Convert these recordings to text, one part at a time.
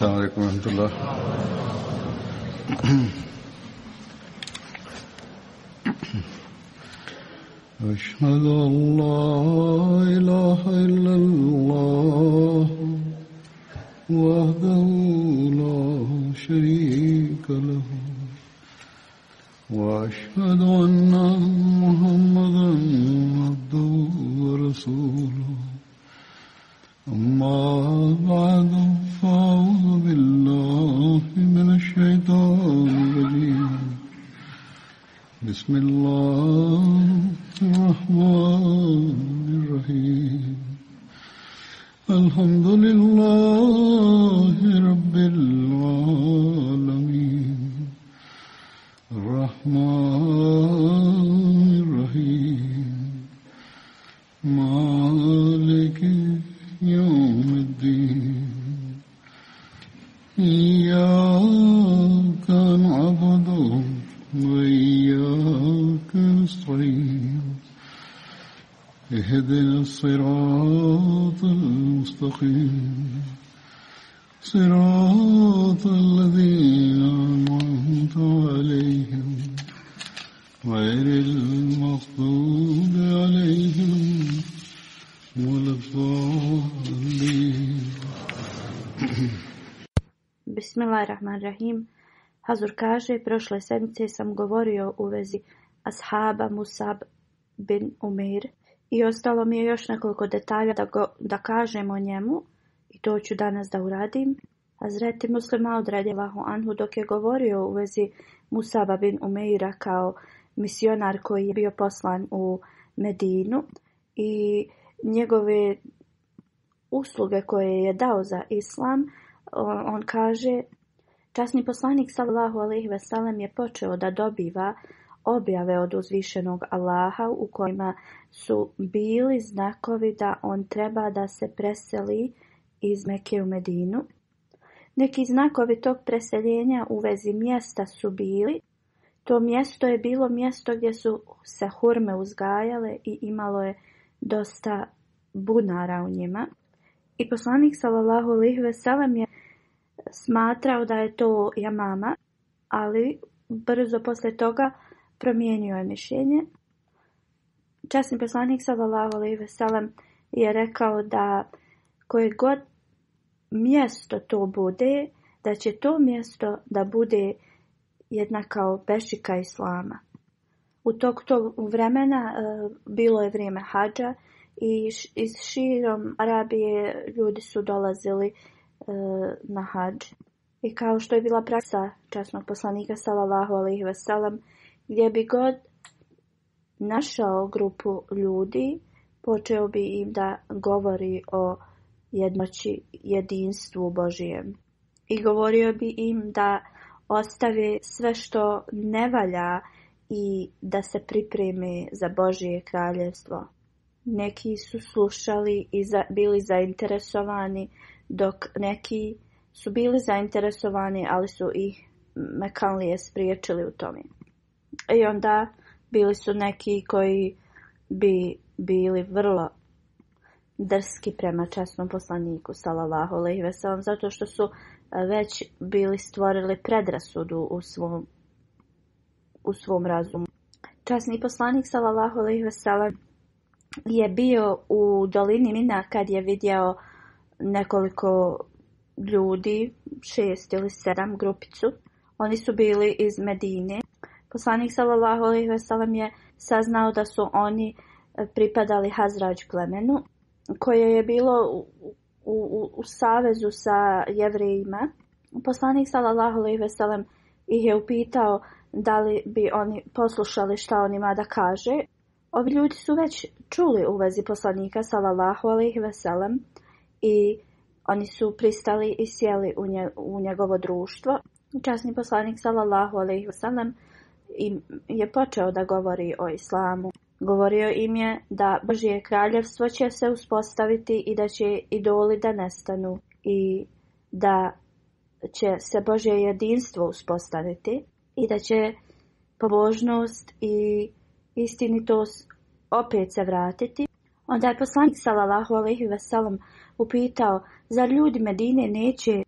السلام عليكم ورحمة الله. أشهد أن لا إله إلا الله وحده لا شريك له وأشهد أن محمدا عبده ورسوله أما بعد فأعوذ بالله من الشيطان الرجيم بسم الله الرحمن الرحيم الحمد لله رب العالمين الرحمن الرحيم مالك يوم الدين إياك نعبد وإياك نستعين اهدنا الصراط المستقيم صراط الذين أنعمت عليهم غير المغضوب عليهم ولا الضالين. Bismillahirrahmanirrahim. Hazur kaže, prošle sedmice sam govorio u vezi ashaba Musab bin Umair i ostalo mi je još nekoliko detalja da kažem o njemu i to ću danas da uradim. Hazrat Muslima radijallahu anhu dok je govorio u vezi Musaba bin Umaira kao misionar koji je bio poslan u Medinu i njegove usluge koje je dao za islam, on kaže: časni poslanik sallallahu alejhi ve sellem je počeo da dobiva objave od uzvišenog Allaha u kojima su bili znakovi da on treba da se preseli iz Mekke u Medinu. Neki znakovi tog preseljenja u vezi mjesta su bili: to mjesto je bilo mjesto gdje su se hurme uzgajale i imalo je dosta bunara u njima. I poslanik sallallahu alejhi ve sellem je smatrao da je to Jamama, ali brzo poslije toga promijenio je mišljenje. Časni poslanik sallallahu alejhi ve sellem je rekao da koje god mjesto to bude, da će to mjesto da bude jedna kao peščika islama. U tog vremena bilo je vrijeme hadža i iz širom Arabije ljudi su dolazili na hadž. I kao što je bila praksa časnog poslanika sallallahu alejhi ve sellem, gdje bi god našao grupu ljudi, počeo bi im da govori o jednoći, jedinstvu Božijem. I govorio bi im da ostave sve što ne valja i da se pripreme za Božje kraljevstvo. Neki su slušali i bili zainteresovani, dok neki su bili zainteresovani, ali su ih mekanlije spriječili u tome. I onda bili su neki koji bi bili vrlo drski prema časnom poslaniku sallallahu alejhi ve sellem, zato što su već bili stvorili predrasudu u svom razumu. Časni poslanik sallallahu alejhi ve sellem je bio u dolini Mina kad je vidio nekoliko ljudi, 6 ili 7 grupicu. Oni su bili iz Medine. Poslanik sallallahu alejhi ve sellem je saznao da su oni pripadali Hazrađ plemenu koje je bilo u savezu sa Jevrejima. Poslanik sallallahu alejhi ve sellem ih je upitao da li bi oni poslušali šta on ima da kaže. Ovi ljudi su već čuli u vezi poslanika sallallahu alejhi ve sellem i oni su pristali i sjeli u njegovo društvo. Časni poslanik sallallahu alejhi ve sellem je počeo da govori o islamu. Govorio im je da Božje kraljevstvo će se uspostaviti i da će idoli da nestanu i da će se Božje jedinstvo uspostaviti i da će pobožnost i istinitost opet se vratiti. Onda je poslanik sallallahu alejhi ve sellem upitao: zar ljudi Medine neće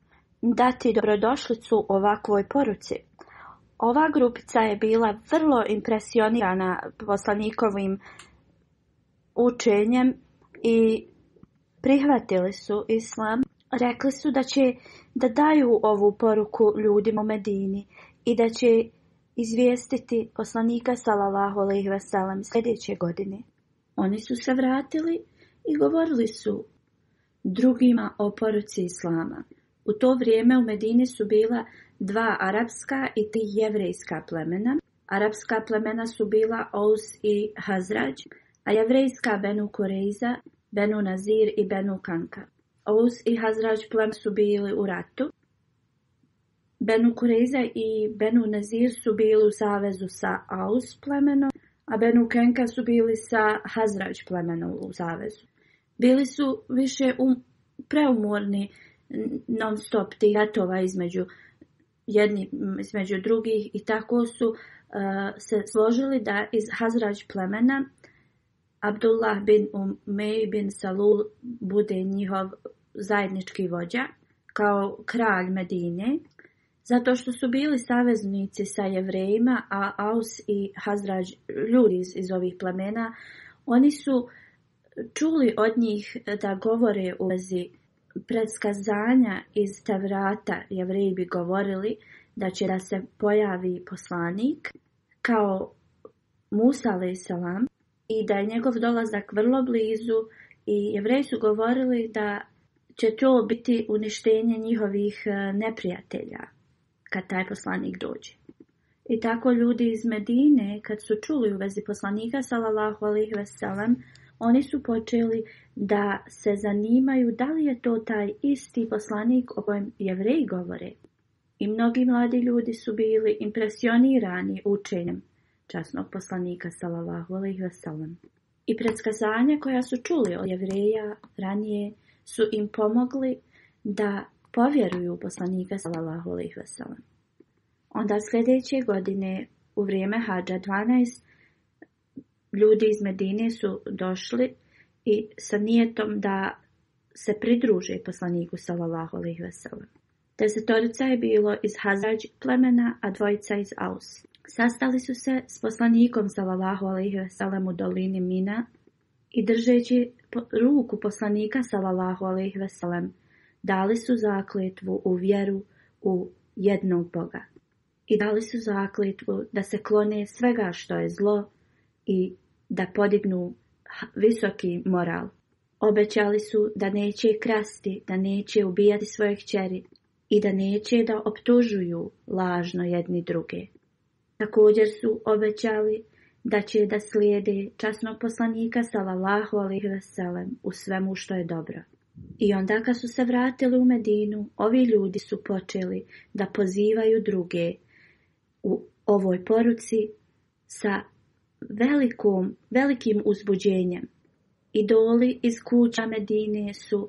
dati dobrodošlicu ovakvoj poruci. Ova grupica je bila vrlo impresionirana poslanikovim učenjem i prihvatili su islam. Rekli su da će da daju ovu poruku ljudima u Medini i da će izvijestiti poslanika sallallahu alejhi ve sellem sljedeće godine. Oni su se vratili i govorili su drugima o poruci islama. U to vrijeme u Medini su bila 2 arapska i 3 jevrejska plemena. Arapska plemena su bila Aus i Hazrat, a jevrejska Benu Kureiza, Benu Nazir i Benu Kanka. Aus i Hazrat plemena su bili u ratu. Benu Kureiza i Benu Nazir su bili u savezu sa Aus plemenom, a Benu Kanka su bili sa Hazrat plemenom u savezu. Bili su više preumorni non stop tih ratova između drugih i tako su se složili da iz Hazrat plemena Abdullah bin Umej bin Salul bude njihov zajednički vođa kao kralj Medine, zato što su bili saveznici sa jevrejima, a Aus i Hazrat, ljudi iz ovih plemena, oni su čuli od njih da govore u vezi predskazanja iz Tevrata. Jevreji bi govorili da će da se pojavi poslanik kao Musa a.s. i da je njegov dolazak vrlo blizu, i Jevreji su govorili da će to biti uništenje njihovih neprijatelja kad taj poslanik dođe. I tako ljudi iz Medine, kad su čuli u vezi poslanika sallallahu alejhi ve sellem, oni su počeli da se zanimaju da li je to taj isti poslanik o kojem Jevreji govore. I mnogi mladi ljudi su bili impresionirani učenjem časnog poslanika sallallahu alejhi ve sellem. I predskazanja koja su čuli od Jevreja ranije su im pomogli da povjeruju u poslanika sallallahu alejhi ve sellem. Onda sljedeće godine u vrijeme hadža 12 ljudi iz Medine su došli i sa nijetom da se pridruže poslaniku sallallahu alejhi ve sellem. 10 je bilo iz Hazrat plemena, a 2 iz Aus. Sastali su se s poslanikom sallallahu alejhi ve sellem u dolini Mina i držeći ruku poslanika sallallahu alejhi ve sellem dali su zakletvu u vjeru u jednog Boga. I dali su zakletvu da se klone svega što je zlo i da podignu visoki moral. Obećali su da neće krasti, da neće ubijati svoje kćeri i da neće da optužuju lažno jedni druge. Također su obećali da će da slijede časnog poslanika sallallahu alejhi ve sellem u svemu što je dobro. I onda kad su se vratili u Medinu, ovi ljudi su počeli da pozivaju druge u ovoj poruci sa velikim uzbuđenjem. Idoli iz kuća Medine su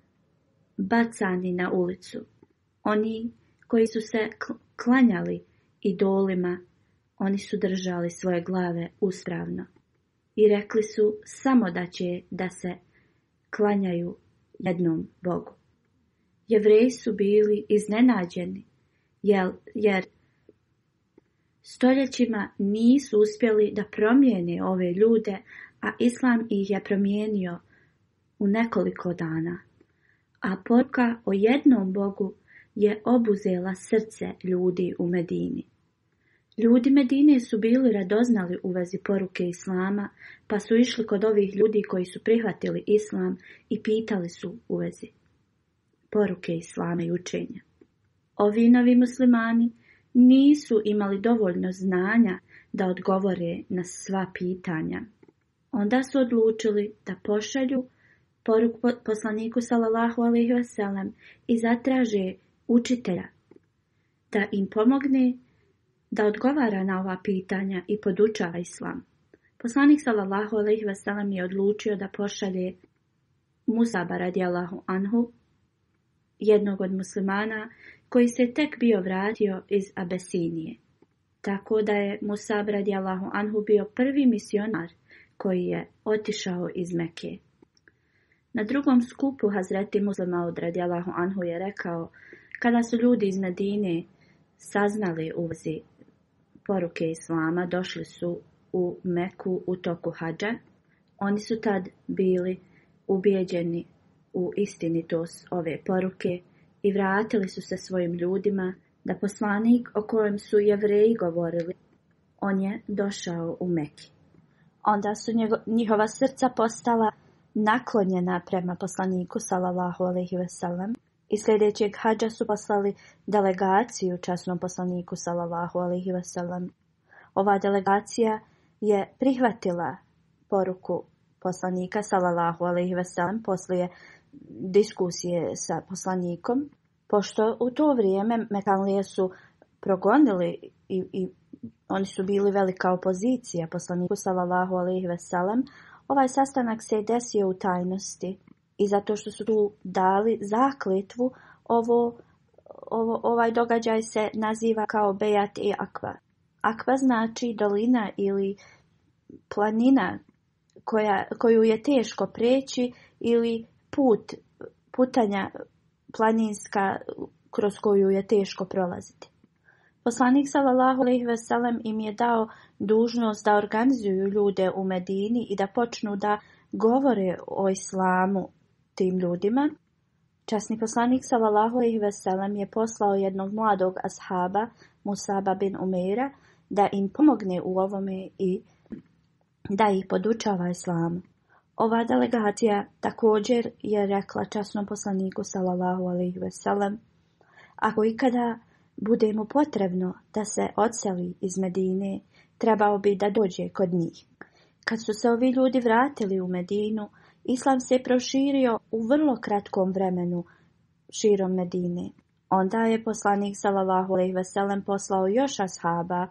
bacani na ulicu. Oni koji su se klanjali idolima, oni su držali svoje glave uspravno i rekli su samo da će da se klanjaju jednom Bogu. Jevreji su bili iznenađeni, jer stoljećima nisu uspjeli da promijene ove ljude, a Islam ih je promijenio u nekoliko dana. A poruka o jednom Bogu je obuzela srce ljudi u Medini. Ljudi Medine su bili radoznali u vezi poruke Islama, pa su išli kod ovih ljudi koji su prihvatili Islam i pitali su u vezi poruke Islama i učenja. Ovi novi muslimani nisu imali dovoljno znanja da odgovore na sva pitanja. Onda su odlučili da pošalju poruku poslaniku sallallahu alejhi ve sellem i zatraže učitelja da im pomogne da odgovara na ova pitanja i podučava Islam. Poslanik sallallahu alejhi ve sellem je odlučio da pošalje Musaba radijallahu anhu, jednog od muslimana koji se tek bio vratio iz Abesinije. Tako da je Musab radijallahu anhu bio prvi misionar koji je otišao iz Mekke. Na drugom skupu Hazreti Muslima radijallahu anhu je rekao: Kada su ljudi iz Medine saznali u vezi poruke Islama, došli su u Meku u toku hadža. Oni su tad bili ubijeđeni u istinitost ove poruke i vratili su se svojim ljudima da poslanik o kojem su Jevreji govorili, on je došao u Meki. Onda su njihova srca postala naklonjena prema poslaniku sallallahu alejhi ve sellem i sljedećeg hadža su poslali delegaciju časnom poslaniku sallallahu alejhi ve sellem. Ova delegacija je prihvatila poruku poslanika sallallahu alejhi ve sellem poslije diskusije sa poslanikom, pošto u to vrijeme Mekanlije su progonili i oni su bili velika opozicija poslaniku sallallahu alejhi ve sellem. Ovaj sastanak se desio u tajnosti i zato što su tu dali zakletvu, ovaj događaj se naziva kao Bejat i Akva. Akva znači dolina ili planina koju je teško preći ili putanja planinska kroz koju je teško prolaziti. Poslanik sallallahu alejhi ve sellem im je dao dužnost da organizuju ljude u Medini i da počnu da govore o islamu tim ljudima. Časni poslanik sallallahu alejhi ve sellem je poslao jednog mladog ashaba, Musaba bin Umeira, da im pomogne u ovome i da ih podučava islamu. Ova delegacija također je rekla časnom poslaniku sallallahu alejhi ve sellem: ako ikada bude mu potrebno da se odseli iz Medine, trebao bi da dođe kod njih. Kad su se ovi ljudi vratili u Medinu, islam se proširio u vrlo kratkom vremenu širom Medine. Onda je poslanik sallallahu alejhi ve sellem poslao još ashaba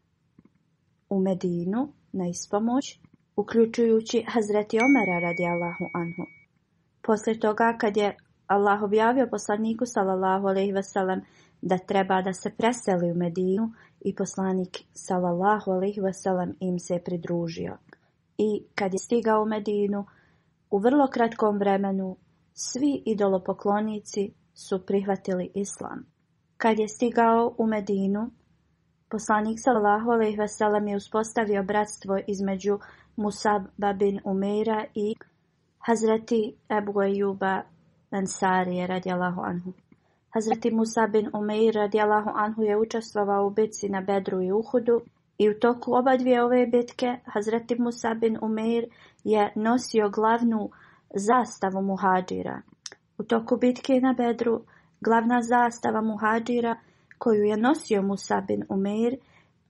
u Medinu na ispomoć, uključujući Hazreti Omara radijallahu anhu. Poslije toga, kad je Allah objavio poslaniku sallallahu alejhi ve sellem da treba da se preseli u Medinu, i poslanik sallallahu alejhi ve sellem im se pridružio. I kad je stigao u Medinu, u vrlo kratkom vremenu svi idolopoklonici su prihvatili islam. Kad je stigao u Medinu, poslanik sallallahu alejhi ve sellem je uspostavio bratstvo između Musaba bin Umeira i Hazreti Ebu Ejuba Ensarije radijallahu anhu. Hazreti Musa bin Umeir radijallahu anhu je učestvovao u bitci na Bedru i Uhudu i u toku oba dvije ove bitke Hazreti Musa bin Umeir je nosio glavnu zastavu muhadžira. U toku bitke na Bedru glavna zastava muhadžira koju je nosio Musa bin Umeir,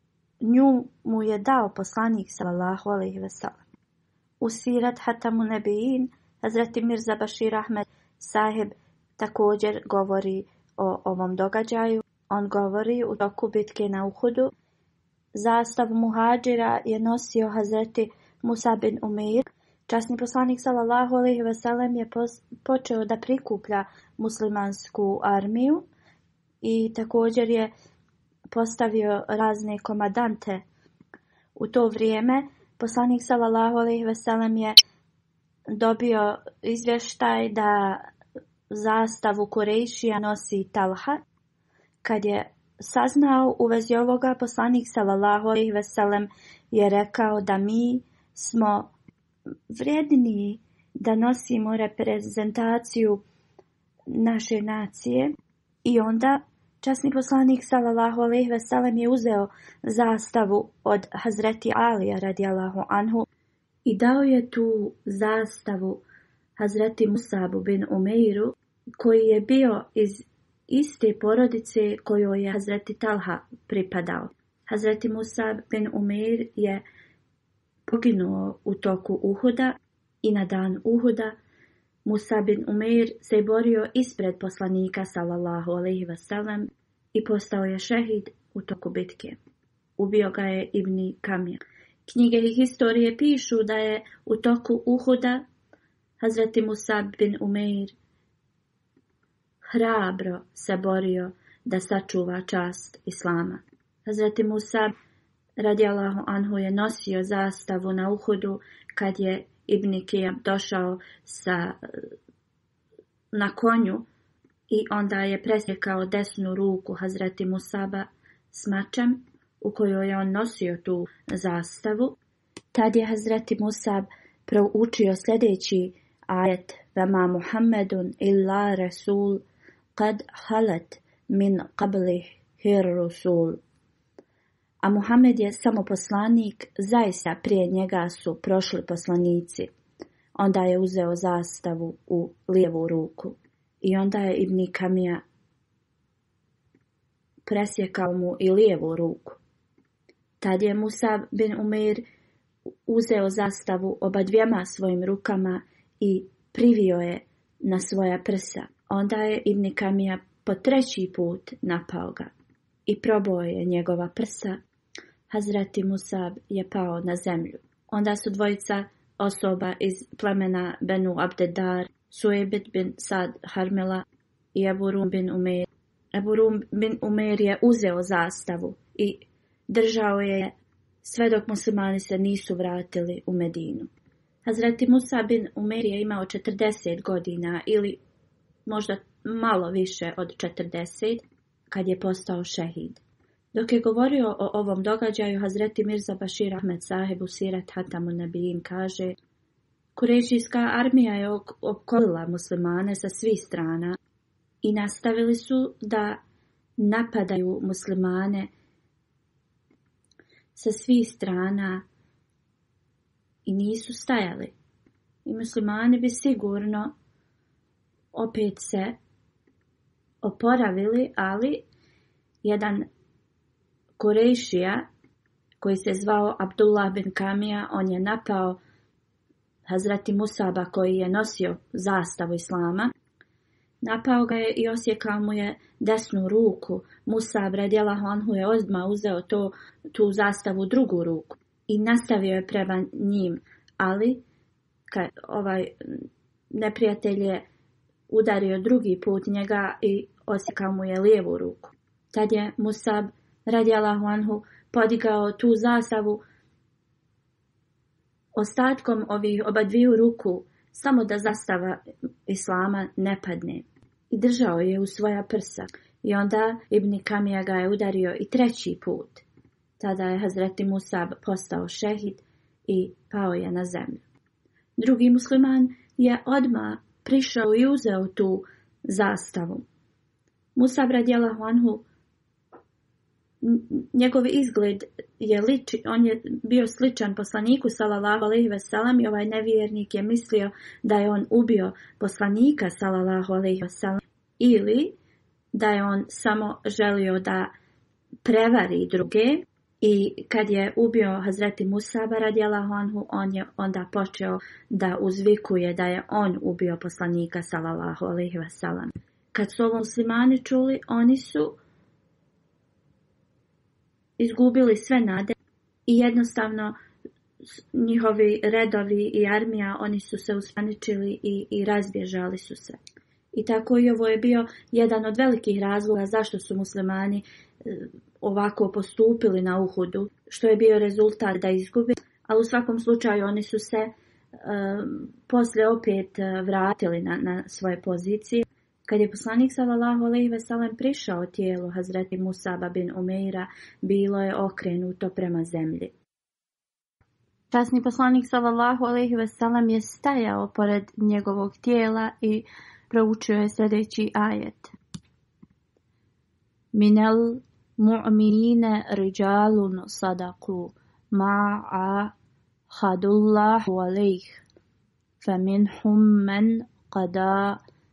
nju mu je dao poslanik sallallahu alejhi ve sellem. U Sirat Hatamu Nebijin Hazreti Mirza Bashir Ahmad sahib također govori o ovom događaju. On govori u toku bitke na Uhudu zastavu muhadžira je nosio Hazreti Musa bin Umeir. Časni poslanik sallallahu alejhi ve sellem je počeo da prikuplja muslimansku armiju i također je postavio razne komadante. U to vrijeme poslanik sallallahu alejhi ve sellem je dobio izvještaj da zastavu Kurejšija nosi Talha. Kad je saznao u vezi ovoga, poslanik sallallahu alejhi ve sellem je rekao da mi smo vrijedniji da nosimo reprezentaciju naše nacije. I onda časni poslanik sallallahu alejhi ve sellem je uzeo zastavu od Hazreti Alija radijallahu anhu i dao je tu zastavu Hazreti Musabu bin Umeiru, koji je bio iz iste porodice kojoj je Hazreti Talha pripadao. Hazreti Musab bin Umeir je poginuo u toku Uhuda i na dan Uhuda Musa bin Umeir se borio ispred poslanika sallallahu alejhi ve sellem i postao je šehid u toku bitke. Ubio ga je Ibni Kamija. Knjige i historije pišu da je u toku Uhuda Hazreti Musa bin Umeir hrabro se borio da sačuva čast islama. Hazreti Musa radijallahu anhu je nosio zastavu na Uhudu kad je Ibn Kijam došao na konju i onda je presjekao desnu ruku Hazreti Musaba s mačem u kojoj je on nosio tu zastavu. Tad je Hazreti Musab proučio sljedeći ajet: Vama Muhammedun illa rasul kad halet min qablihi rusul. A Muhammed je samo poslanik, zaista prije njega su prošli poslanici. Onda je uzeo zastavu u lijevu ruku i onda je Ibn Kamija presjekao mu i lijevu ruku. Tad je Musab bin Umeir uzeo zastavu obadvijema svojim rukama i privio je na svoja prsa. Onda je Ibn Kamija po treći put napao ga i probao je njegova prsa. Hazreti Musab je pao na zemlju. Onda su dvojica osoba iz plemena Benu Abdedar, Suebit bin Sad Harmela i Ebu Rum bin Umeir. Ebu Rum bin Umeir je uzeo zastavu i držao je sve dok muslimani se nisu vratili u Medinu. Hazreti Musa bin Umeir je imao 40 godina ili možda malo više od 40 kad je postao šehid. Dok je govorio o ovom događaju, Hazreti Mirza Bashir Ahmed sahib u Sirat Hatamun Nabijin kaže: Kurešijska armija je opkolila muslimane sa svih strana i nastavili su da napadaju muslimane sa svih strana i nisu stajali. I muslimani bi sigurno opet se oporavili, ali jedan Kurešija koji se zvao Abdullah bin Kamija, on je napao Hazreti Musaba koji je nosio zastavu Islama. Napao ga je i osjekao mu je desnu ruku. Musab radijallahu anhu je odmah uzeo tu zastavu u drugu ruku i nastavio je prema njim, ali ovaj neprijatelj je udario drugi put njega i osjekao mu je lijevu ruku. Tad je Musab radijallahu anhu podigao tu zastavu ostatkom ovih obadviju ruku, samo da zastava Islama ne padne. I držao je u svoja prsa. I onda Ibn Kamija ga je udario i treći put. Tada je Hazreti Musab postao šehid i pao je na zemlju. Drugi musliman je odmah prišao i uzeo tu zastavu. Musab radijallahu anhu, njegov izgled je on je bio sličan poslaniku sallallahu alejhi ve sellem i ovaj nevjernik je mislio da je on ubio poslanika sallallahu alejhi ve sellem ili da je on samo želio da prevari druge. I kad je ubio Hazreti Musaba radijallahu anhu, on je onda počeo da uzvikuje da je on ubio poslanika sallallahu alejhi ve sellem. Kad su ovo muslimani čuli, oni su izgubili sve nade i jednostavno njihovi redovi i armija, oni su se uspaničili i razbježali su se. I tako i ovo je bio jedan od velikih razloga zašto su muslimani ovako postupili na Uhudu, što je bio rezultat da izgubi, ali u svakom slučaju oni su se poslije opet vratili na svoje pozicije. Kad je poslanik sallallahu alejhi ve sellem prišao tijelu Hazreti Musaba bin Umeira, bilo je okrenuto prema zemlji. Časni poslanik sallallahu alejhi ve sellem je stajao pored njegovog tijela i proučio je sljedeći ajet: Minel mu'minine rijalun sadaku ma'a hadullahu alejh faminhum men qada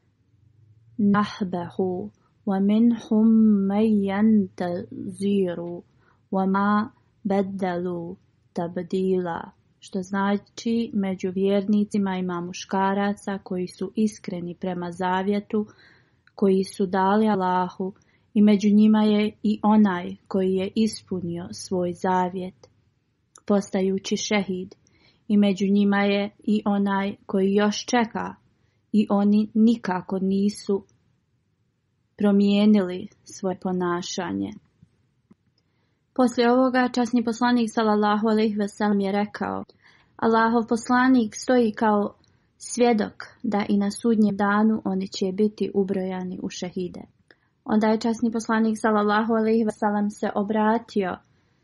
nahbahu wa minhum men yantaziru wa ma baddalu tabdila. Što znači, među vjernicima ima muškaraca koji su iskreni prema zavjetu, koji su dali Allahu, i među njima je i onaj koji je ispunio svoj zavjet, postajući šehid, i među njima je i onaj koji još čeka, i oni nikako nisu promijenili svoje ponašanje. Poslije ovoga časni poslanik sallallahu alejhi ve sellem je rekao: Allahov poslanik stoji kao svjedok da i na sudnjem danu oni će biti ubrojani u šehide. Onda je časni poslanik sallallahu alejhi ve sellem se obratio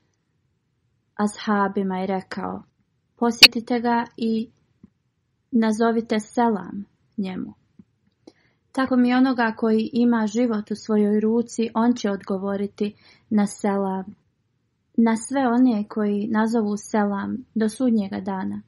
ashabima i rekao: posjetite ga i nazovite selam njemu. Tako mi onoga koji ima život u svojoj ruci, on će odgovoriti na selam. Na sve one koji nazovu selam do sudnjega dana.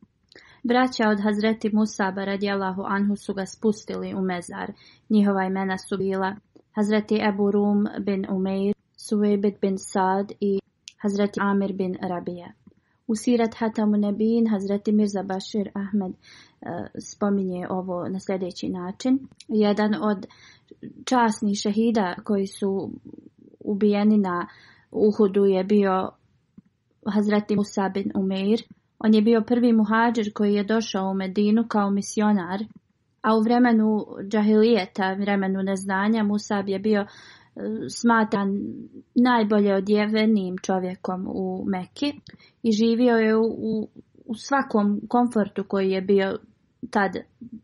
Braća od Hazreti Musaba radijallahu anhu su ga spustili u mezar. Njihova imena su bila Hazreti Ebu Rum bin Umeir, Suwejbet bin Sad i Hazreti Amir bin Rabija. U Sirat Hatamu Nebin Hazreti Mirza Bashir Ahmad spominje ovo na sljedeći način. Jedan od časnih šehida koji su ubijeni na Uhudu je bio Hazreti Musa bin Umeir. On je bio prvi muhadžir koji je došao u Medinu kao misionar, a u vremenu džahilijeta, vremenu neznanja, Musab je bio smatran najbolje odjevenim čovjekom u Meki i živio je u svakom komfortu koji je bio tad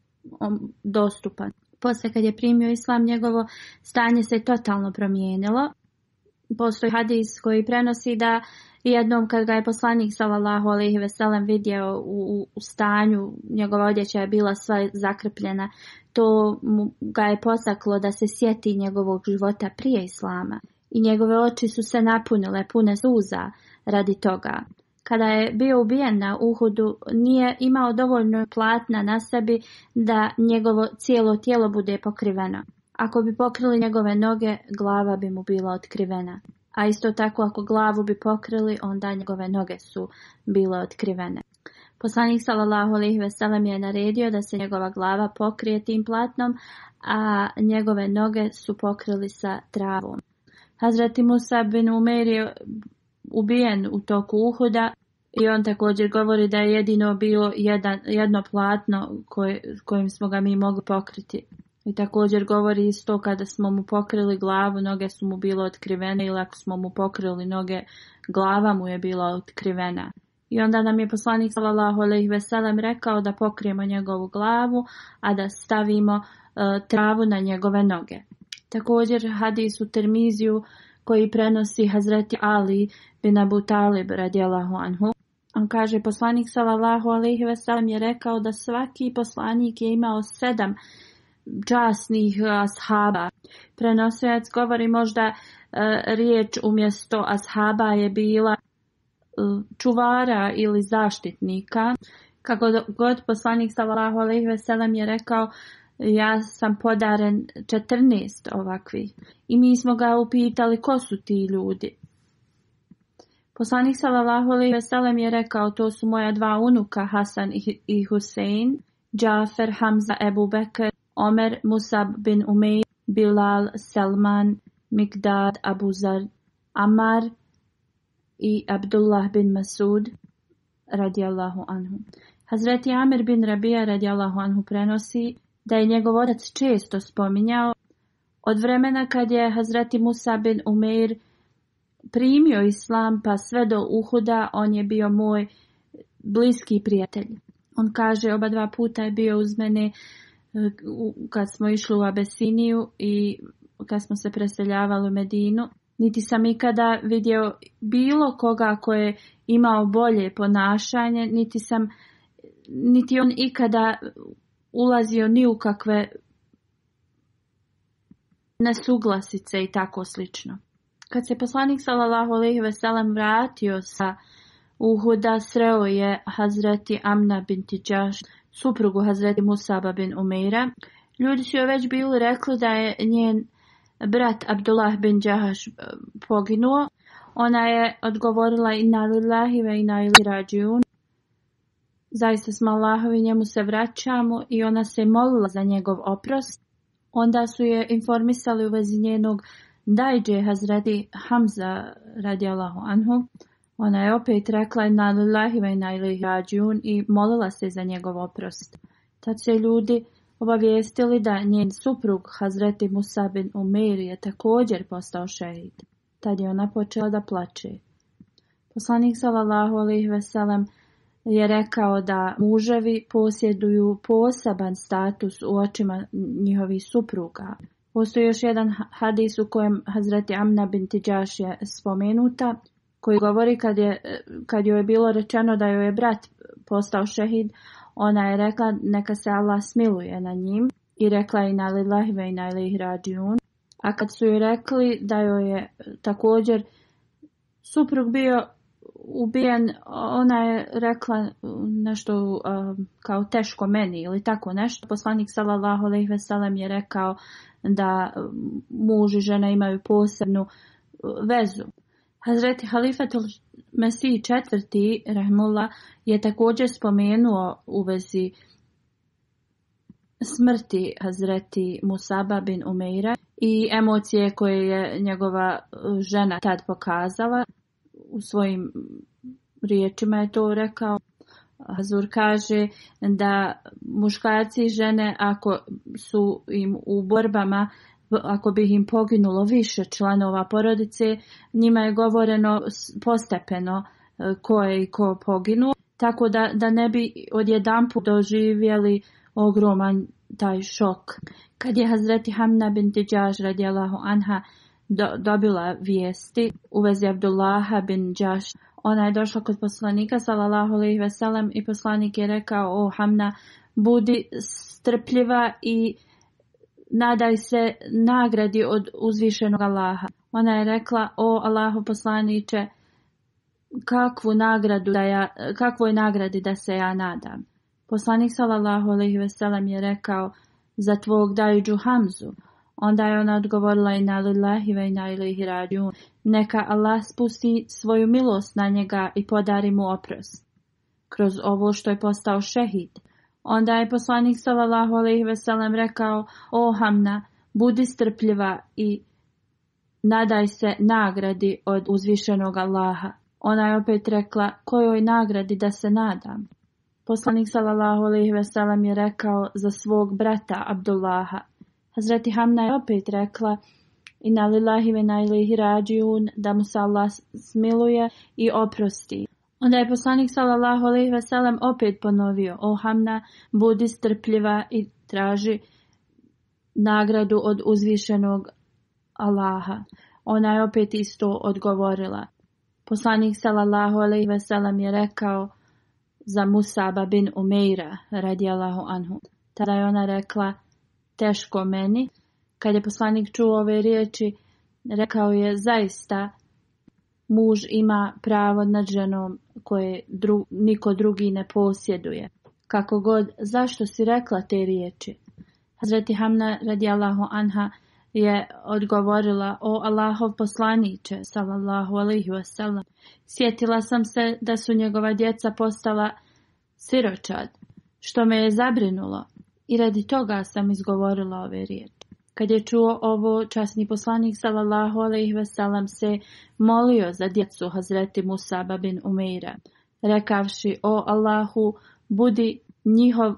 dostupan. Poslije kad je primio islam, njegovo stanje se totalno promijenilo. Postoji hadis koji prenosi da jednom kad ga je poslanik sallallahu alejhi ve sellem vidio u stanju, njegova odjeća je bila sva zakrpljena, to ga je posaklo da se sjeti njegovog života prije islama i njegove oči su se napunile pune suza radi toga. Kada je bio ubijen na Uhudu, nije imao dovoljno platna na sebi da njegovo cijelo tijelo bude pokriveno. Ako bi pokrili njegove noge, glava bi mu bila otkrivena. A isto tako ako glavu bi pokrili, onda njegove noge su bile otkrivene. Poslanik sallallahu alejhi ve sellem je naredio da se njegova glava pokrije tim platnom, a njegove noge su pokrili sa travom. Hazreti Musa bin Umeir je ubijen u toku Uhuda i on također govori da je jedino bilo jedno platno kojim smo ga mi mogli pokriti. I također govori isto kada smo mu pokrili glavu, noge su mu bile otkrivene, ili ako smo mu pokrili noge, glava mu je bila otkrivena. I onda nam je poslanik sallallahu alejhi ve sellem rekao da pokrijemo njegovu glavu, a da stavimo travu na njegove noge. Također hadis u Tirmiziju koji prenosi Hazreti Ali bin Abu Talib radijallahu anhu. On kaže, poslanik sallallahu alejhi ve sellem je rekao da svaki poslanik je imao 7 časnih ashaba. Prenosilac govori možda riječ umjesto ashaba je bila čuvara ili zaštitnika. Kako god poslanik sallallahu alejhi ve sellem je rekao, ja sam podaren 14 ovakvih. I mi smo ga upitali ko su ti ljudi. Poslanik sallallahu alejhi ve sellem je rekao, to su moja 2 unuka Hasan i Husein, Džafer, Hamza, Ebu Bekr, Omer, Musab bin Umeir, Bilal, Selman, Mikdad, Abu Zar, Ammar i Abdullah bin Masud radijallahu anhu. Hazreti Amir bin Rabija radijallahu anhu prenosi da je njegov otac često spominjao od vremena kad je Hazreti Musa bin Umeir primio islam pa sve do Uhuda, on je bio moj bliski prijatelj. On kaže, oba 2 puta je bio uz mene kad smo išli u Abesiniju i kad smo se preseljavali u Medinu. Niti sam ikada vidio bilo koga ko je imao bolje ponašanje, niti on ikada ulazio ni u kakve nesuglasice i tako slično. Kad se poslanik sallallahu alejhi ve sellem vratio sa Uhuda, sreo je Hazreti Amna binti Džaš, suprugu Hazreti Musaba bin Umeira. Ljudi su joj već bili rekli da je njen brat Abdullah bin Džahaš poginuo. Ona je odgovorila, inna lillahi ve inna ilaihi rađiun. Zaista smo Allahovi, njemu se vraćamo, i ona se molila za njegov oprost. Onda su je informisali u vezi njenog dajđe Hazreti Hamza radijallahu anhu. Ona je opet rekla, inna lillahi ve inna ilaihi rađiun, i molila se za njegov oprost. Tad se ljudi obavijestili da njen suprug Hazreti Musa bin Umeir je također postao šehid. Tad je ona počela da plače. Poslanik sallallahu alejhi ve sellem je rekao da muževi posjeduju poseban status u očima njihovih supruga. Postoji još jedan hadis u kojem Hazreti Amna binti Džaš je spomenuta, koji govori kad joj je bilo rečeno da joj je brat postao šehid, ona je rekla neka se Allah smiluje na njim i rekla inna lillahi ve inna ilaihi rađiun. A kad su joj rekli da joj je također suprug bio ubijen, ona je rekla nešto kao teško meni ili tako nešto. Poslanik sallallahu alejhi ve sellem je rekao da muž i žena imaju posebnu vezu. Hazreti Halifatul Mesih IV. Rahimullah je također spomenuo u vezi smrti Hazreti Musaba bin Umeira i emocije koje je njegova žena tad pokazala. U svojim riječima je to rekao. Hazur kaže da muškarci i žene ako su im u borbama, ako bi im poginulo više članova porodice, njima je govoreno postepeno ko je i ko poginuo, tako da ne bi odjedanput doživjeli ogroman taj šok. Kad je Hazreti Hamna binti Džaš radijallahu anha dobila vijesti u vezi Abdullaha bin Džaš, ona je došla kod poslanika sallallahu alejhi ve sellem i poslanik je rekao: o Hamna, budi strpljiva i nadaj se nagradi od uzvišenog Allaha. Ona je rekla: o Allahu poslaniče, kakvoj nagradi da se ja nadam? Poslanik sallallahu alejhi ve sellem je rekao: za tvog dajđu Hamzu. Onda je ona odgovorila: inna lillahi ve inna ilaihi rađiun. Neka Allah spusti svoju milost na njega i podari mu oprost kroz ovo što je postao šehid. Onda je poslanik sallallahu alejhi ve sellem rekao: o Hamna, budi strpljiva i nadaj se nagradi od uzvišenog Allaha. Ona je opet rekla: kojoj nagradi da se nadam? Poslanik sallallahu alejhi ve sellem je rekao za svog brata Abdullaha. Hazreti Hamna je opet rekla: inna lillahi ve inna ilaihi rađiun, da mu se Allah smiluje i oprosti. Onda je poslanik sallallahu alejhi ve sellem opet ponovio: o Hamna, budi strpljiva i traži nagradu od uzvišenog Allaha. Ona je opet isto odgovorila. Poslanik sallallahu alejhi ve sellem je rekao za Musaba bin Umeira radijallahu anhu. Tada je ona rekla: teško meni. Kad je poslanik čuo ove riječi, rekao je: zaista muž ima pravo nad ženom koje niko drugi ne posjeduje. Kako god, zašto si rekla te riječi? Hazreti Hamna radijallahu anha je odgovorila: o Allahov poslaniče sallallahu alejhi ve sellem, sjetila sam se da su njegova djeca postala siročad, što me je zabrinulo, i radi toga sam izgovorila ove riječi. Kad je čuo ovo, časni poslanik sallallahu alejhi ve sellem se molio za djecu Hazreti Musaba bin Umeira, rekavši: o Allahu, budi njihov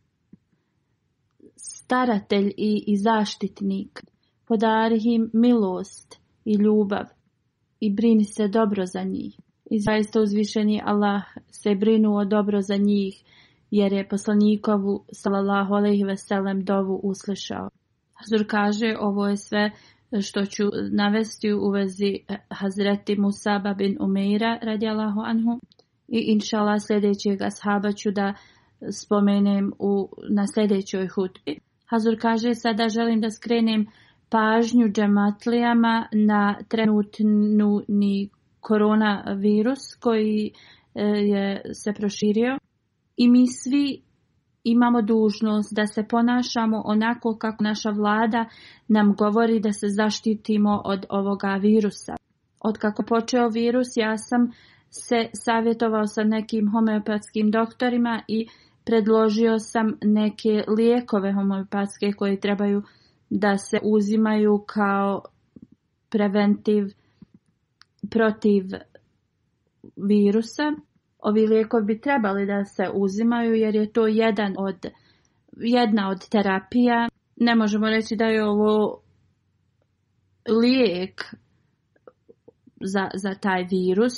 staratelj i zaštitnik, podari im milost i ljubav i brini se dobro za njih. I zaista uzvišeni Allah se brinuo dobro za njih, jer je poslanikovu sallallahu alejhi ve sellem dovu uslišao. Hazur kaže: ovo je sve što ću navesti u vezi Hazreti Musaba bin Umeira radijallahu anhu, i inšallah sljedećeg ashaba ću da spomenem na sljedećoj hutbi. Hazur kaže: sada želim da skrenem pažnju džematlijama na trenutni koronavirus koji se proširio, i mi svi imamo dužnost da se ponašamo onako kako naša vlada nam govori da se zaštitimo od ovoga virusa. Od kako počeo virus, ja sam se savjetovao sa nekim homeopatskim doktorima i predložio sam neke lijekove homeopatske koji trebaju da se uzimaju kao preventiv protiv virusa. Ovi lijekovi bi trebali da se uzimaju jer je to jedna od terapija. Ne možemo reći da je ovo lijek za taj virus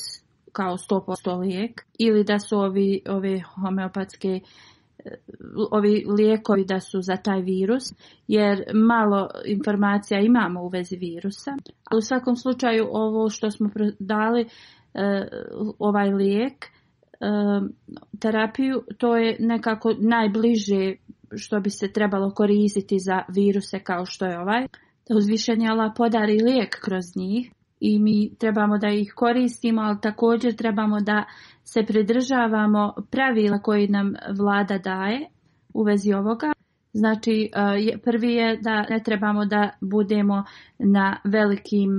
kao 100% lijek, ili da su ove homeopatske ovi lijekovi da su za taj virus, jer malo informacija imamo u vezi virusa. Ali u svakom slučaju ovo što smo dali, ovaj lijek, terapiju, to je nekako najbliže što bi se trebalo koristiti za viruse kao što je ovaj. Da uzvišeni Allah podari lijek kroz njih i mi trebamo da ih koristimo, ali također trebamo da se pridržavamo pravila koji nam vlada daje u vezi ovoga. Znači, prvi je da ne trebamo da budemo na velikim,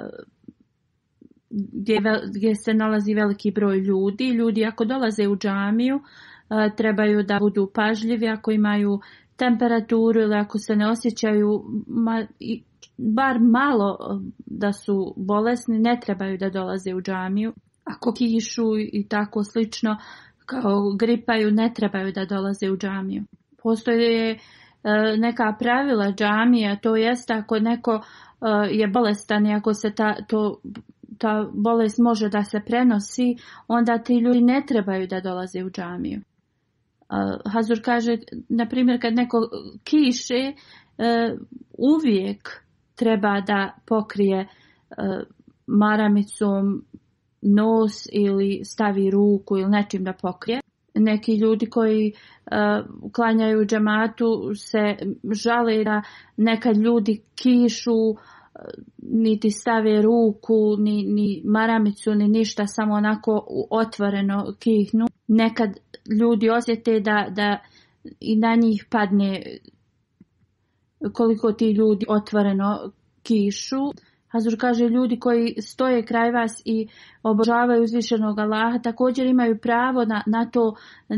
gdje se nalazi veliki broj ljudi. Ljudi ako dolaze u džamiju, trebaju da budu pažljivi ako imaju temperaturu ili ako se ne osjećaju bar malo da su bolesni, ne trebaju da dolaze u džamiju. Ako kišu i tako slično, kao gripaju, ne trebaju da dolaze u džamiju. Postoje neka pravila džamija, to jest ako neko je bolestan i ako se ta bolest može da se prenosi, onda ti ljudi ne trebaju da dolaze u džamiju. Hazur kaže, na primjer, kad neko kiše, uvijek treba da pokrije maramicom nos ili stavi ruku ili nečim da pokrije. Neki ljudi koji klanjaju u džematu se žale da nekad ljudi kišu, niti stave ruku, ni maramicu, ni ništa, samo onako otvoreno kihnu. Nekad ljudi osjete da i na njih padne koliko ti ljudi otvoreno kišu. Hazur kaže, ljudi koji stoje kraj vas i obožavaju uzvišenog Allaha također imaju pravo na to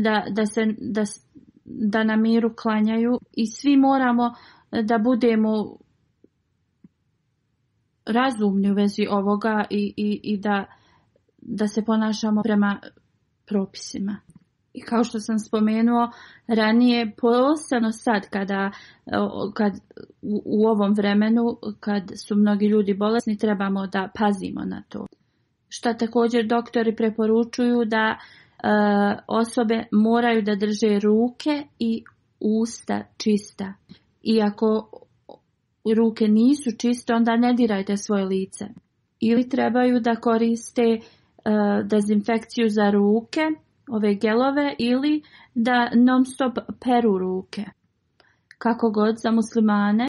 da na miru klanjaju i svi moramo da budemo razumni u vezi ovoga i da se ponašamo prema propisima. I kao što sam spomenuo ranije, posebno sad kad u ovom vremenu, kad su mnogi ljudi bolesni, trebamo da pazimo na to. Što također doktori preporučuju da osobe moraju da drže ruke i usta čista. I ako ruke nisu čiste, onda ne dirajte svoje lice. Ili trebaju da koriste dezinfekciju za ruke, ove gelove, ili da non stop peru ruke. Kako god, za muslimane,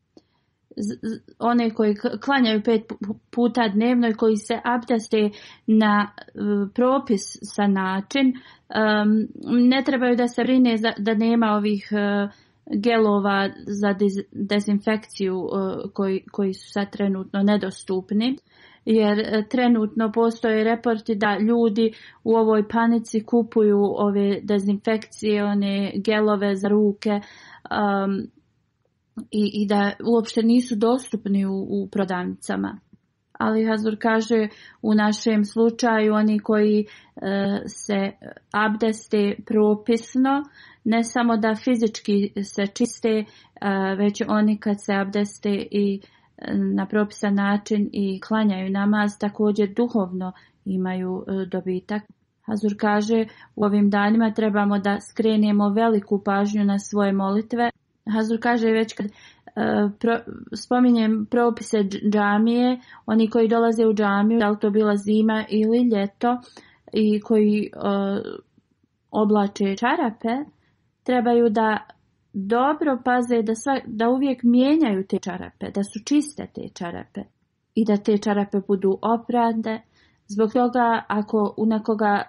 one koji klanjaju 5 puta dnevno i koji se abdeste na propisan način, ne trebaju da se brine da nema ovih gelova za dezinfekciju koji su sad trenutno nedostupni. Jer trenutno postoje reporti da ljudi u ovoj panici kupuju ove dezinfekcije, one gelove za ruke i da uopšte nisu dostupni u prodavnicama. Ali Hazur kaže, u našem slučaju oni koji se abdeste propisno, ne samo da fizički se čiste, već oni kad se abdeste i na propisan način i klanjaju namaz, također duhovno imaju dobitak. Hazur kaže, u ovim danima trebamo da skrenemo veliku pažnju na svoje molitve. Hazur kaže, već kad spominjem propise džamije, oni koji dolaze u džamiju, da li to bila zima ili ljeto, i koji oblače čarape, trebaju da dobro paze da uvijek mijenjaju te čarape, da su čiste te čarape i da te čarape budu oprane. Zbog toga ako u nekoga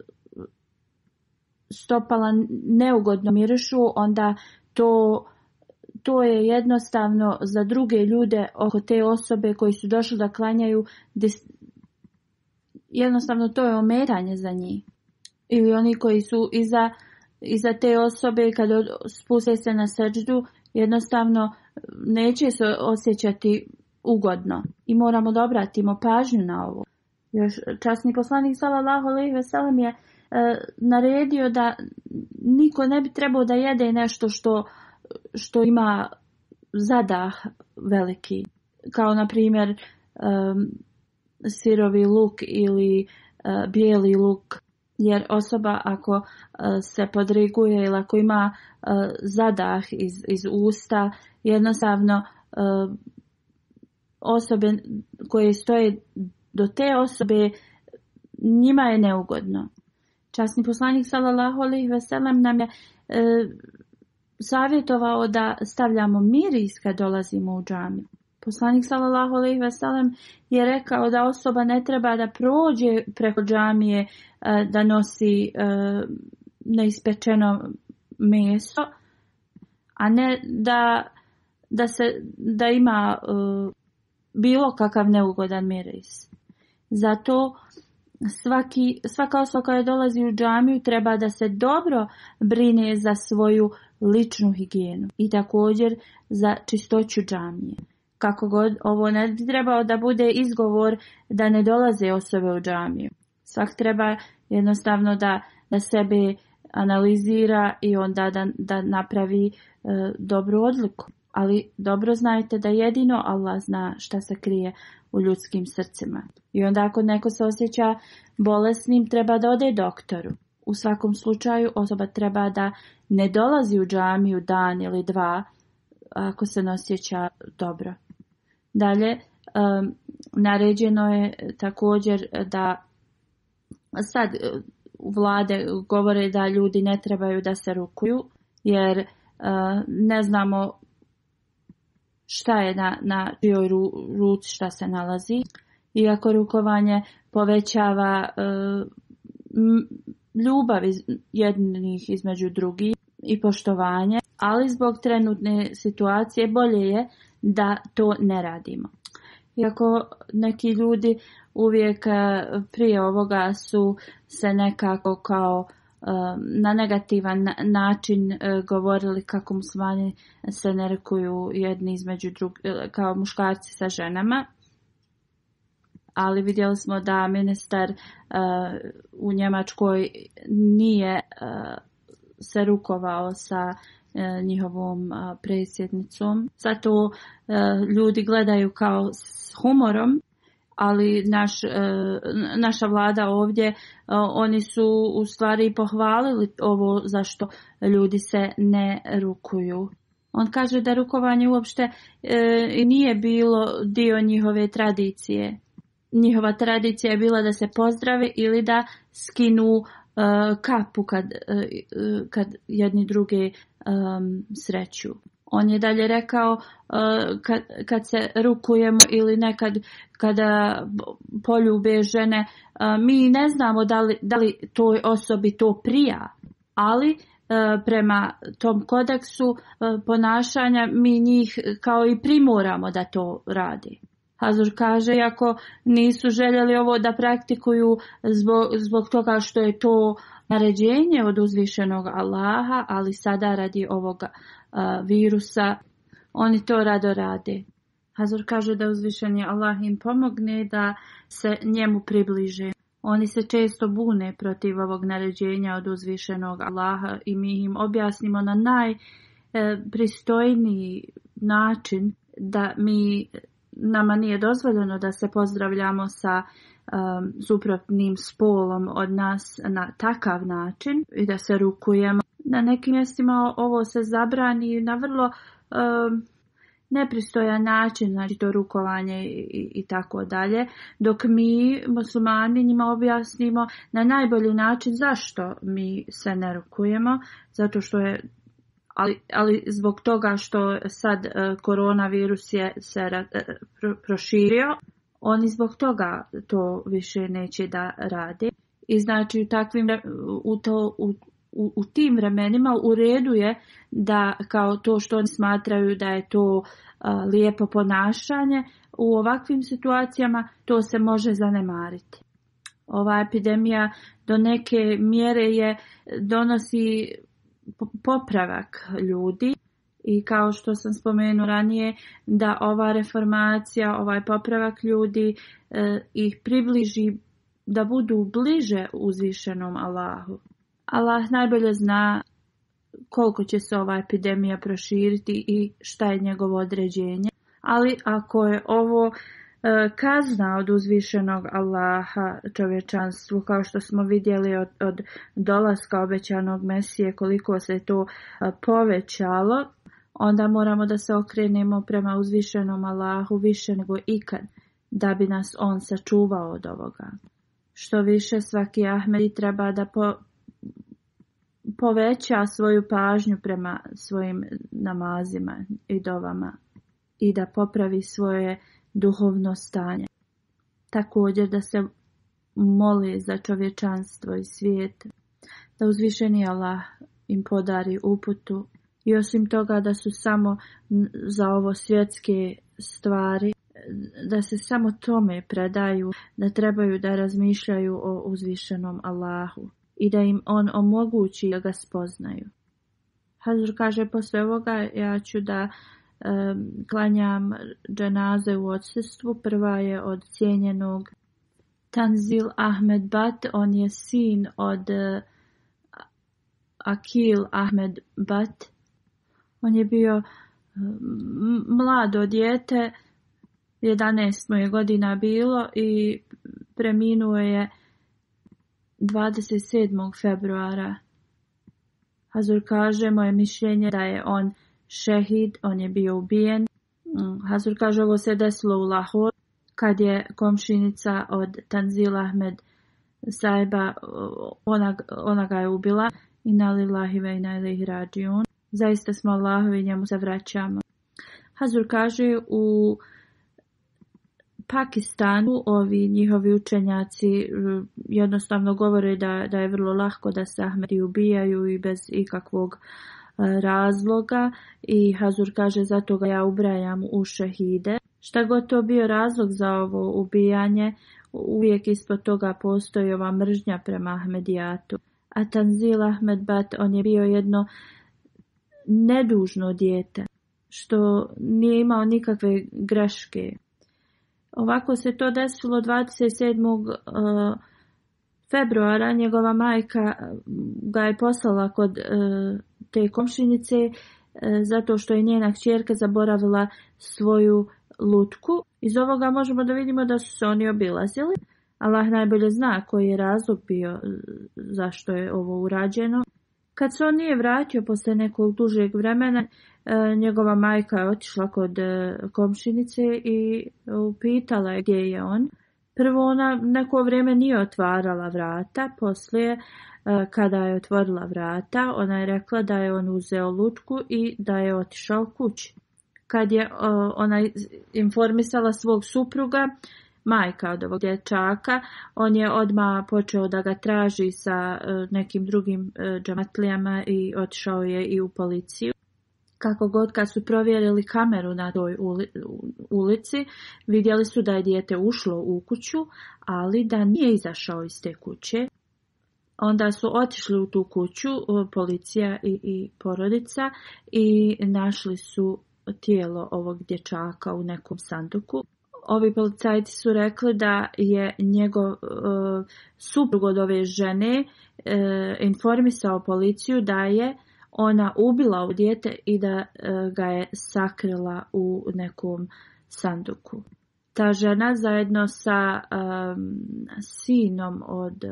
stopala neugodno mirišu, onda to je jednostavno za druge ljude oko te osobe koji su došli da klanjaju, jednostavno to je ometanje za njih. Ili oni koji su iza te osobe kad spuste se na seđdu, jednostavno neće se osjećati ugodno. I moramo da obratimo pažnju na ovo. Još časni poslanik sallallahu alejhi ve sellem je naredio da niko ne bi trebao da jede nešto što ima zadah veliki. Kao na primjer sirovi luk ili bijeli luk. Jer osoba ako se podriguje ili ako ima zadah iz usta, jednostavno osobe koje stoje do te osobe, njima je neugodno. Časni poslanik sallallahu alejhi ve sellem nam je savjetovao da stavljamo miris kad dolazimo u džamiju. Poslanik sallallahu alejhi ve sellem je rekao da osoba ne treba da prođe preko džamije da nosi neispečeno meso, a ne da ima bilo kakav neugodan miris. Zato svaka osoba koja dolazi u džamiju treba da se dobro brine za svoju ličnu higijenu i također za čistoću džamije. Kako god, ovo ne bi trebao da bude izgovor da ne dolaze osobe u džamiju. Svak treba jednostavno da sebe analizira i onda da napravi dobru odluku. Ali dobro znajte da jedino Allah zna šta se krije u ljudskim srcima. I onda ako neko se osjeća bolesnim, treba da ode doktoru. U svakom slučaju osoba treba da ne dolazi u džamiju dan ili dva ako se ne osjeća dobro. Dalje, naređeno je također da sad vlade govore da ljudi ne trebaju da se rukuju, jer ne znamo šta je na čijoj ruci šta se nalazi. Iako rukovanje povećava ljubav jednih između drugih i poštovanje, ali zbog trenutne situacije bolje je da to ne radimo. Iako neki ljudi uvijek prije ovoga su se nekako kao na negativan način govorili kako muslimani se ne rukuju jedni između drugih, kao muškarci sa ženama. Ali vidjeli smo da ministar u Njemačkoj nije se rukovao sa njihovom predsjednicom. Zato ljudi gledaju kao s humorom, ali naša vlada ovdje, oni su u stvari pohvalili ovo zašto ljudi se ne rukuju. On kaže da rukovanje uopšte nije bilo dio njihove tradicije. Njihova tradicija je bila da se pozdrave ili da skinu kapu kad jedni druge sreću. On je dalje rekao kad se rukujemo ili nekad kada poljube žene, mi ne znamo da li toj osobi to prija, ali prema tom kodeksu ponašanja mi njih kao i primoramo da to radi. Hazrat kaže, ako nisu željeli ovo da praktikuju zbog toga što je to naređenje od uzvišenog Allaha, ali sada radi ovoga virusa, oni to rado rade. Hazrat kaže da uzvišeni Allah im pomogne da se njemu približe. Oni se često bune protiv ovog naređenja od uzvišenog Allaha i mi im objasnimo na najpristojniji način da nama nije dozvoljeno da se pozdravljamo sa suprotnim spolom od nas na takav način i da se rukujemo. Na nekim mjestima ovo se zabrani na vrlo nepristojan način, znači to rukovanje i tako dalje, dok mi muslimani njima objasnimo na najbolji način zašto mi se ne rukujemo, zato što je ali zbog toga što sad koronavirus je se proširio, oni zbog toga to više neće da rade. I znači u tim vremenima u redu je da kao to što oni smatraju da je to lijepo ponašanje, u ovakvim situacijama to se može zanemariti. Ova epidemija do neke mjere donosi popravak ljudi i kao što sam spomenuo ranije, da ova reformacija, ovaj popravak ljudi ih približi da budu bliže uzvišenom Allahu. Allah najbolje zna koliko će se ova epidemija proširiti i šta je njegovo određenje. Ali ako je ovo kazna od uzvišenog Allaha čovječanstvu, kao što smo vidjeli od dolaska obećanog Mesije, koliko se to povećalo, onda moramo da se okrenemo prema uzvišenom Allahu više nego ikad, da bi nas on sačuvao od ovoga. Što više, svaki Ahmedi treba da poveća svoju pažnju prema svojim namazima i dovama i da popravi svoje duhovno stanje. Također da se moli za čovječanstvo i svijet, da uzvišeni Allah im podari uputu i osim toga da su samo za ovo svjetske stvari, da se samo tome predaju, da trebaju da razmišljaju o uzvišenom Allahu i da im on omogući da ga spoznaju. Hazrat kaže, posle ovoga ja ću da klanjam dženaze u odsustvu. Prva je od cijenjenog Tanzil Ahmed Bat, on je sin od Akil Ahmed Bat. On je bio mlado dijete, 11 mu je godina bilo i preminuo je 27. februara. Hazur kaže, moje mišljenje da je on šehid, on je bio ubijen. Hazur kaže, ovo se desilo u Lahore, kad je komšinica od Tanzil Ahmed Saiba, ona ga je ubila. Inna lillahi ve inna ilaihi rađiun. Zaista smo Allahovi, njemu se vraćamo. Hazur kaže, u Pakistanu ovi njihovi učenjaci jednostavno govore da je vrlo lahko da se Ahmedi ubijaju i bez ikakvog razloga i Hazur kaže, zato ga ja ubrajam u šehide. Šta god to bio razlog za ovo ubijanje, uvijek ispod toga postoji ova mržnja prema Ahmedijatu. A Tanzil Ahmed Bat, on je bio jedno nedužno dijete, što nije imao nikakve greške. Ovako se to desilo 27. februara. Njegova majka ga je poslala kod te komšinice zato što je njena kćerka zaboravila svoju lutku. Iz ovoga možemo da vidimo da su se oni obilazili. Allah najbolje zna koji je razlog bio zašto je ovo urađeno. Kad se on nije vratio posle nekog dužeg vremena, njegova majka je otišla kod komšinice i upitala je gdje je on. Prvo ona neko vrijeme nije otvarala vrata, poslije kada je otvorila vrata, ona je rekla da je on uzeo lutku i da je otišao kući. Kad je ona informisala svog supruga, majka od ovog dječaka, on je odmah počeo da ga traži sa nekim drugim džamatlijama i otišao je i u policiju. Kako god, kad su provjerili kameru na toj ulici, vidjeli su da je dijete ušlo u kuću, ali da nije izašao iz te kuće. Onda su otišli u tu kuću, policija i porodica, i našli su tijelo ovog dječaka u nekom sanduku. Ovi policajci su rekli da je njegov suprug od ove žene informisao policiju da je ona ubila ovo dijete i da ga je sakrila u nekom sanduku. Ta žena zajedno sa sinom od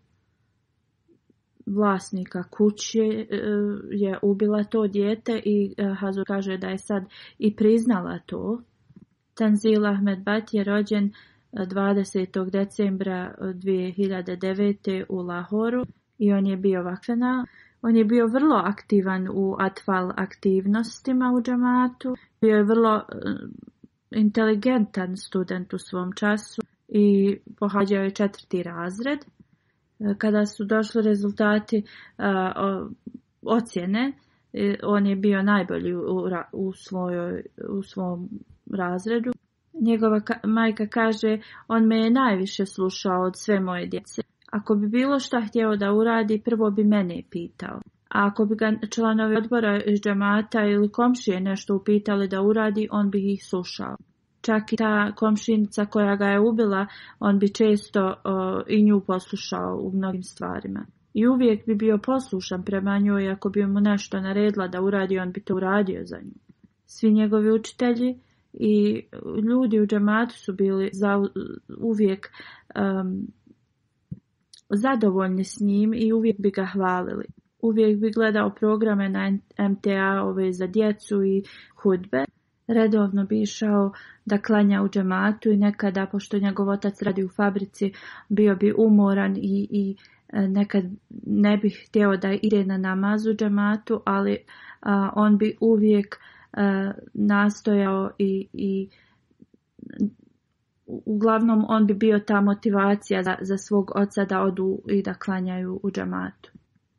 vlasnika kuće je ubila to dijete i Hazur kaže da je sad i priznala to. Tanzil Ahmed Bat je rođen 20. decembra 2009. u Lahoru i on je bio vakfena. On je bio vrlo aktivan u atfal aktivnostima u džamatu. Bio je vrlo inteligentan student u svom času i pohađao je 4. razred. Kada su došli rezultati ocjene, on je bio najbolji u svom razredu. Njegova majka kaže, on me je najviše slušao od sve moje djece. Ako bi bilo šta htjeo da uradi, prvo bi mene pitao. A ako bi ga članovi odbora iz džamata ili komšije nešto upitali da uradi, on bi ih slušao. Čak i ta komšinica koja ga je ubila, on bi često i nju poslušao u mnogim stvarima. I uvijek bi bio poslušan prema njoj, ako bi mu nešto naredila da uradi, on bi to uradio za nju. Svi njegovi učitelji i ljudi u džematu su bili uvijek zadovoljni s njim i uvijek bi ga hvalili. Uvijek bi gledao programe na MTA za djecu i hudbe. Redovno bi išao da klanja u džematu i nekada, pošto njegov otac radi u fabrici, bio bi umoran i nekad ne bi htio da ide na namaz u džematu, ali on bi uvijek nastojao i uglavnom on bi bio ta motivacija za svog oca da odu i da klanjaju u džematu.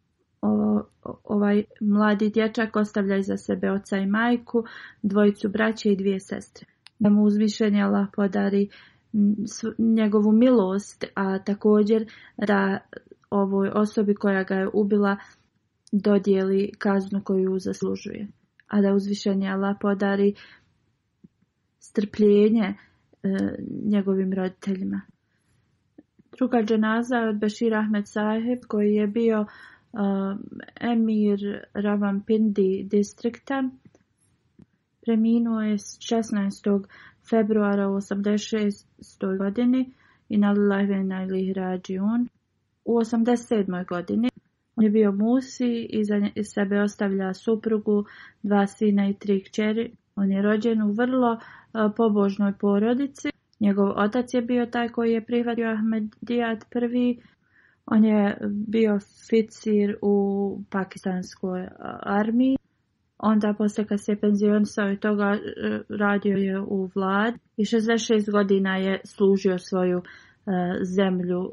Ovaj mladi dječak ostavlja iza sebe oca i majku, 2 braće i 2 sestre. Da mu uzvišeni Allah podari njegovu milost, a također da ovoj osobi koja ga je ubila dodijeli kaznu koju zaslužuje. A da uzvišeni Allah podari strpljenje njegovim roditeljima. Druga dženaza je od Bešira Ahmed Saheb, koji je bio emir Ravanpindi distrikta. Preminuo je 16. februara u 86. godini i na lillahi wa inna ilaihi rađiun. U 87. godini on je bio musi i za sebe ostavlja suprugu, 2 sina i 3 kćeri. On je rođen u vrlo pobožnoj porodici. Njegov otac je bio taj koji je prihvatio Ahmadijat prvi. On je bio ficir u pakistanskoj armiji. Onda poslije kad se je penzionisao i toga radio je u vladi. I 66 godina je služio svoju zemlju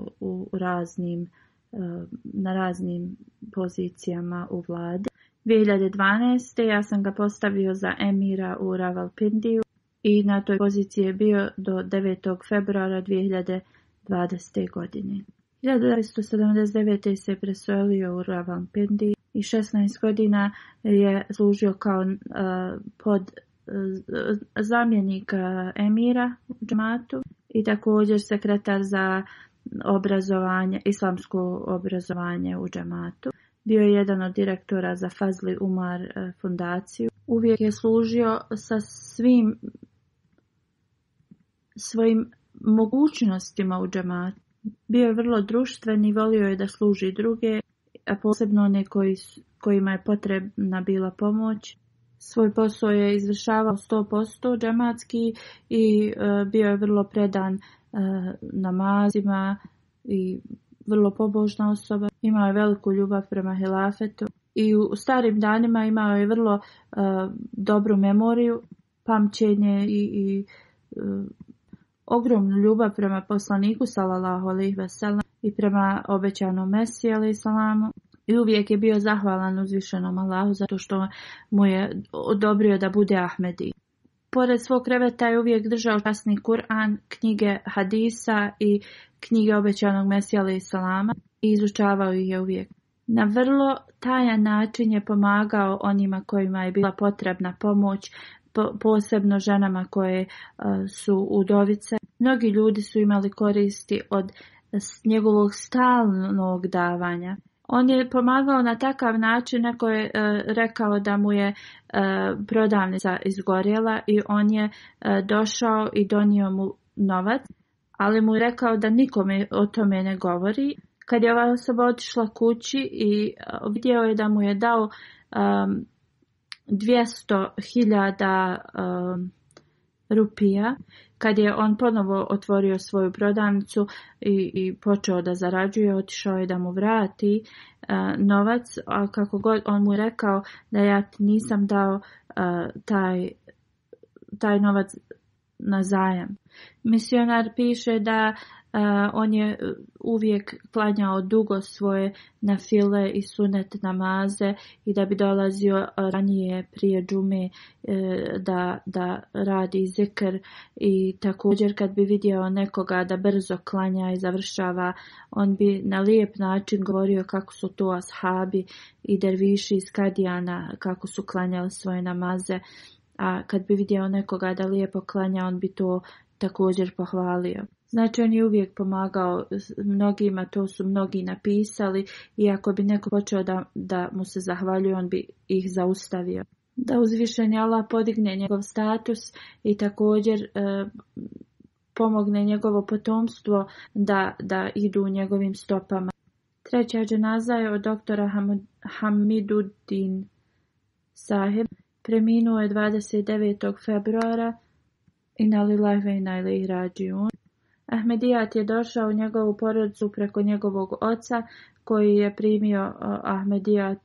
na raznim pozicijama u vladi. 2012. ja sam ga postavio za emira u Ravalpindiju i na toj poziciji je bio do 9. februara 2020. godine. 1979. se preselio u Ravalpindi i 16 godina je služio kao zamjenik emira u džematu i također sekretar za islamsko obrazovanje u džematu. Bio je jedan od direktora za Fazli Umar fundaciju. Uvijek je služio sa svim svojim mogućnostima u džematu. Bio je vrlo društven i volio je da služi druge, a posebno one kojima je potrebna bila pomoć. Svoj posao je izvršavao 100% džematski i bio je vrlo predan namazima i vrlo pobožna osoba. Imao je veliku ljubav prema hilafetu i u starim danima imao je vrlo dobru memoriju, pamćenje i ogromnu ljubav prema poslaniku sallallahu alejhi ve sellem i prema obećanom Mesiji alejhi salamu. I uvijek je bio zahvalan uzvišenom Allahu zato što mu je odobrio da bude Ahmedi. Pored svog kreveta je uvijek držao časni Kur'an, knjige hadisa i knjige obećanog Mesija alejhi salama i izučavao ih je uvijek. Na vrlo tajan način je pomagao onima kojima je bila potrebna pomoć, posebno ženama koje su udovice. Mnogi ljudi su imali koristi od njegovog stalnog davanja. On je pomagao na takav način, neko je rekao da mu je prodavnica izgorjela i on je došao i donio mu novac, ali mu je rekao da nikome o tome ne govori. Kad je ova osoba otišla kući i vidio je da mu je dao 200.000 rupija, kad je on ponovo otvorio svoju prodavnicu i počeo da zarađuje, otišao je da mu vrati novac, a kako god on mu je rekao da ja ti nisam dao taj novac na zajam. Misionar piše da on je uvijek klanjao dugo svoje nafile i sunet namaze i da bi dolazio ranije prije džume da radi zikr i također kad bi vidio nekoga da brzo klanja i završava, on bi na lijep način govorio kako su to ashabi i derviši iz Kadijana, kako su klanjali svoje namaze, a kad bi vidio nekoga da lijepo klanja, on bi to također pohvalio. Znači on je uvijek pomagao mnogima, to su mnogi napisali i ako bi neko počeo da mu se zahvaljuje, on bi ih zaustavio. da uzvišeni Allah podigne njegov status i također pomogne njegovo potomstvo da idu u njegovim stopama. Treća dženaza je od doktora Hamiduddin Saheb. Preminuo je 29. februara. Inna lillahi wa inna ilaihi rađiun. Ahmadijat je došao u njegovu porodicu preko njegovog oca koji je primio Ahmadijat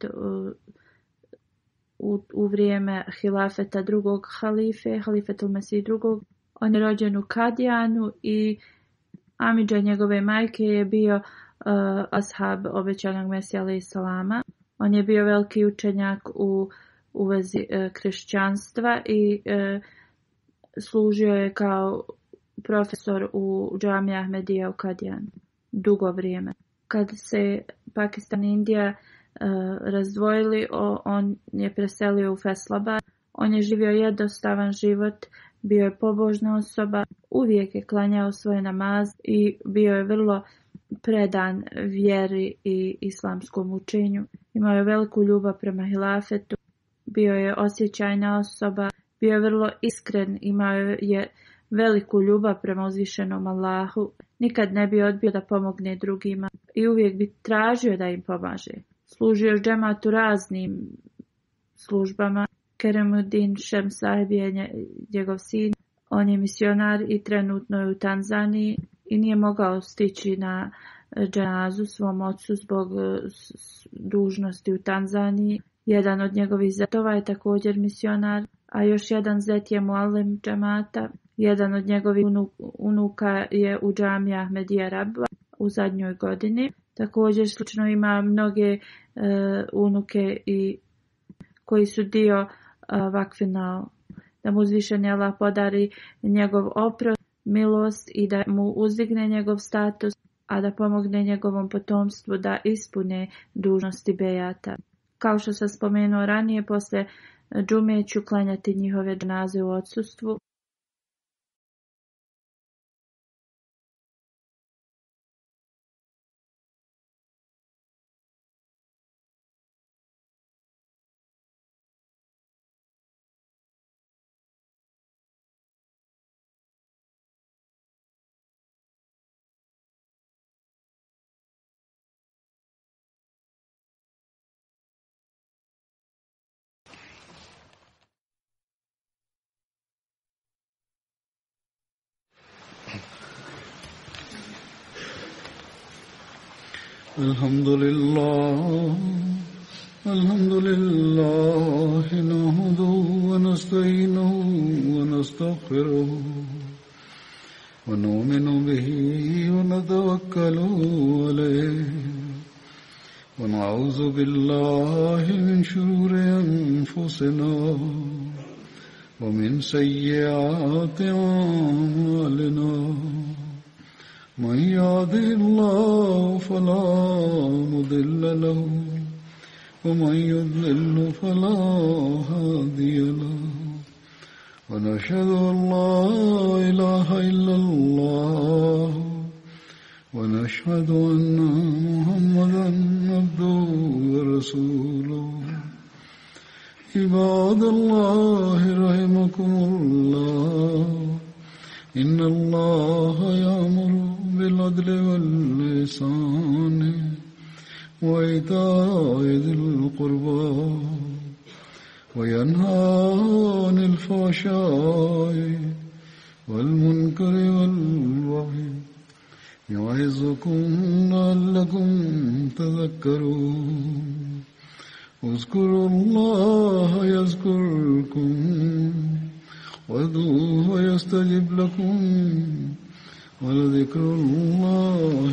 u vrijeme hilafeta drugog halifetul Mesih drugog. On je rođen u Kadijanu i amidža njegove majke je bio ashab obećanog Mesija alejhi salama. On je bio veliki učenjak u vezi kršćanstva i služio je kao profesor u džamiji Ahmadiyya u Kadijanu dugo vrijeme. Kad se Pakistan i Indija razdvojili, on je preselio u Faisalabad. On je živio jednostavan život, bio je pobožna osoba, uvijek je klanjao svoj namaz i bio je vrlo predan vjeri i islamskom učenju. Imao je veliku ljubav prema hilafetu, bio je osjećajna osoba, bio je vrlo iskren, imao je veliku ljubav prema uzvišenom Allahu. Nikad ne bi odbio da pomogne drugima i uvijek bi tražio da im pomaže. Služio je džematu raznim službama. Keremuddin Šem Saheb je njegov sin. On je misionar i trenutno je u Tanzaniji i nije mogao stići na dženazu svom ocu zbog dužnosti u Tanzaniji. Jedan od njegovih zetova je također misionar, a još jedan zet je muallim džemata. Jedan od njegovih unuka je u džamiji Ahmadiyya Rabba u zadnjoj godini. Također slično ima mnoge unuke i koji su dio vakfina. Da mu uzvišeni Allah podari njegov oprost, milost i da mu uzdigne njegov status, a da pomogne njegovom potomstvu da ispune dužnosti bejata. Kao što sam spomenuo ranije, poslije džume ću klanjati njihove dženaze u odsustvu. الحمد لله نحمده ونستعينه ونستغفره ونؤمن به ونتوكل عليه ونعوذ بالله من شرور أنفسنا ومن سيئات أعمالنا من يهده الله فلا مضل له ومن يضلل فلا هادي له ونشهد أن لا إله إلا الله ونشهد أن محمدا عبده ورسوله عباد الله رحمكم الله إن الله يأمر بالعدل والإحسان وإيتاء ذي القربى وينهى عن الفحشاء والمنكر والبغي يعظكم لعلكم تذكرون اذكروا الله يذكركم وادعوه يستجب لكم ولذكر الله